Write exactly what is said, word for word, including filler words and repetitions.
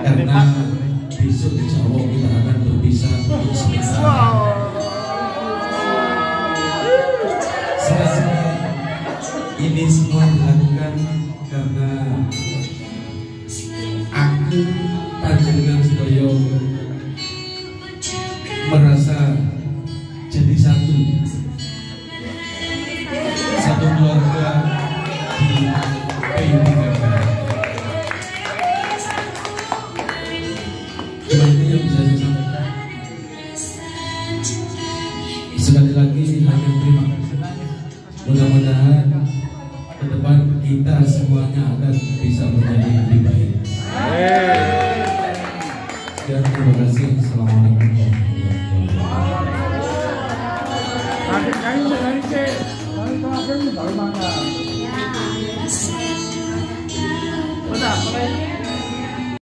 karena besok insya Allah kita akan berpisah untuk sementara. Ini semua dilakukan karena aku panjenengan sedaya merasa jadi satu satu keluarga di P I T K K. Cuma itu yang bisa saya sampaikan. Sekali lagi hanya terima kasih. Mudah-mudahan ke depan kita semuanya akan bisa menjadi lebih baik. Dan terima kasih. Assalamualaikum warahmatullahi wabarakatuh.